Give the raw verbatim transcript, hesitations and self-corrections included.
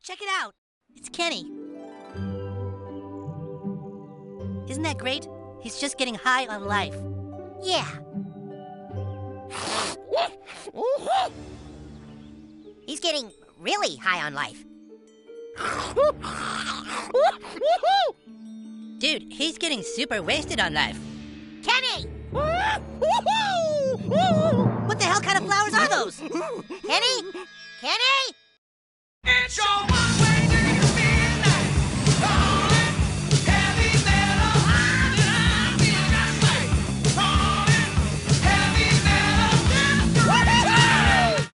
Check it out. It's Kenny. Isn't that great? He's just getting high on life. Yeah. He's getting really high on life. Dude, he's getting super wasted on life. Kenny! What the hell kind of flowers are those? Kenny? Kenny? It's your one way.